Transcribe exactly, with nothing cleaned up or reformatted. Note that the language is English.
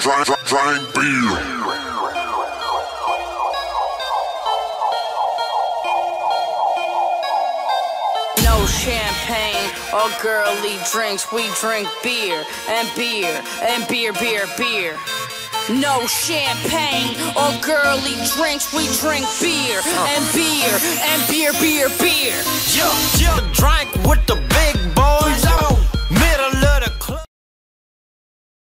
Drink, drink, drink beer. No champagne or girly drinks, we drink beer and beer and beer, beer, beer. No champagne or girly drinks, we drink beer and beer and beer, beer, beer. Yeah, yeah, drink with the big boys.